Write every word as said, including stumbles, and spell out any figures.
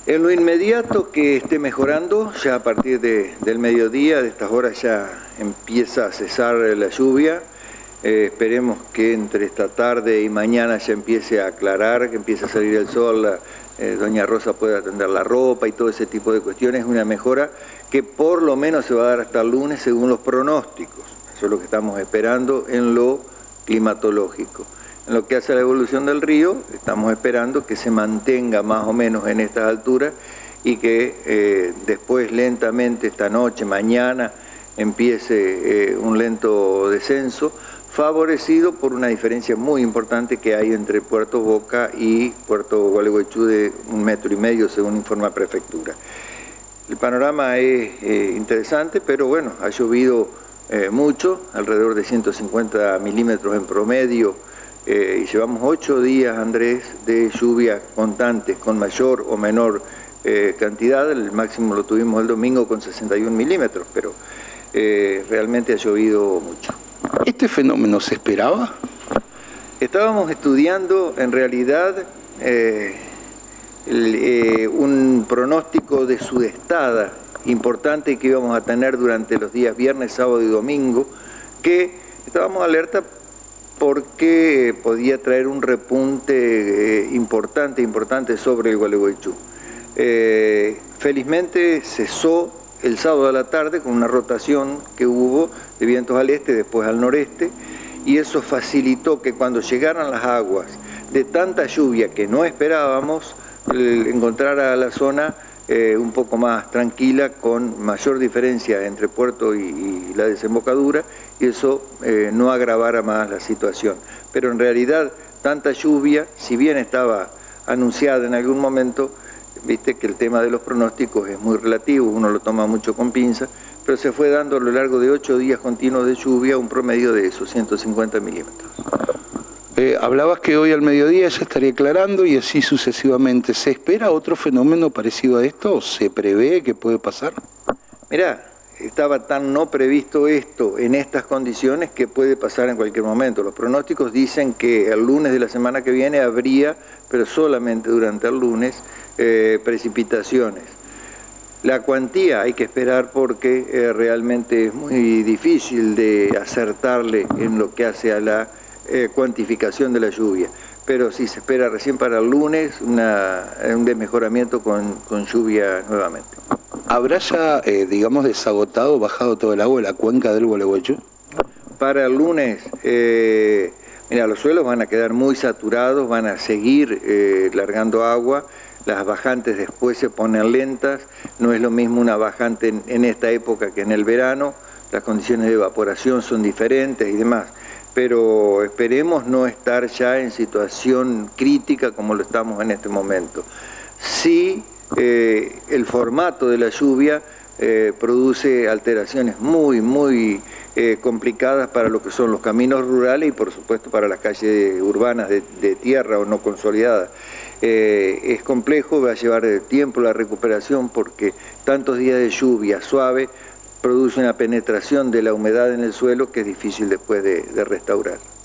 En lo inmediato que esté mejorando, ya a partir de, del mediodía, de estas horas ya empieza a cesar la lluvia. Eh, esperemos que entre esta tarde y mañana ya empiece a aclarar, que empiece a salir el sol, la, eh, doña Rosa pueda tender la ropa y todo ese tipo de cuestiones. Una mejora que por lo menos se va a dar hasta el lunes según los pronósticos. Eso es lo que estamos esperando en lo climatológico. En lo que hace a la evolución del río, estamos esperando que se mantenga más o menos en estas alturas y que eh, después lentamente esta noche, mañana, empiece eh, un lento descenso, favorecido por una diferencia muy importante que hay entre Puerto Boca y Puerto Gualeguaychú de un metro y medio, según informa Prefectura. El panorama es eh, interesante, pero bueno, ha llovido eh, mucho, alrededor de ciento cincuenta milímetros en promedio, Eh, y llevamos ocho días, Andrés, de lluvias constantes, con mayor o menor eh, cantidad. El máximo lo tuvimos el domingo con sesenta y un milímetros, pero eh, realmente ha llovido mucho. ¿Este fenómeno se esperaba? Estábamos estudiando, en realidad, eh, el, eh, un pronóstico de sudestada importante que íbamos a tener durante los días viernes, sábado y domingo, que estábamos alerta porque podía traer un repunte eh, importante, importante sobre el Gualeguaychú. Eh, felizmente cesó el sábado a la tarde con una rotación que hubo de vientos al este, después al noreste, y eso facilitó que cuando llegaran las aguas de tanta lluvia que no esperábamos, eh, encontrara la zona eh, un poco más tranquila, con mayor diferencia entre puerto y, y la desembocadura, y eso eh, no agravara más la situación. Pero en realidad tanta lluvia, si bien estaba anunciada en algún momento, viste que el tema de los pronósticos es muy relativo, uno lo toma mucho con pinza, pero se fue dando a lo largo de ocho días continuos de lluvia un promedio de esos ciento cincuenta milímetros. Eh, hablabas que hoy al mediodía ya estaría aclarando y así sucesivamente. ¿Se espera otro fenómeno parecido a esto o se prevé que puede pasar? Mirá, estaba tan no previsto esto en estas condiciones que puede pasar en cualquier momento. Los pronósticos dicen que el lunes de la semana que viene habría, pero solamente durante el lunes, eh, precipitaciones. La cuantía hay que esperar porque eh, realmente es muy difícil de acertarle en lo que hace a la eh, cuantificación de la lluvia. Pero sí se espera recién para el lunes una, un desmejoramiento con, con lluvia nuevamente. ¿Habrá ya, eh, digamos, desagotado, bajado todo el agua de la cuenca del Gualeguaychú? Para el lunes, eh, mira, los suelos van a quedar muy saturados, van a seguir eh, largando agua, las bajantes después se ponen lentas, no es lo mismo una bajante en, en esta época que en el verano, las condiciones de evaporación son diferentes y demás, pero esperemos no estar ya en situación crítica como lo estamos en este momento. Sí, Eh, el formato de la lluvia eh, produce alteraciones muy, muy eh, complicadas para lo que son los caminos rurales y por supuesto para las calles urbanas de, de tierra o no consolidadas. Eh, es complejo, va a llevar tiempo la recuperación porque tantos días de lluvia suave produce una penetración de la humedad en el suelo que es difícil después de, de restaurar.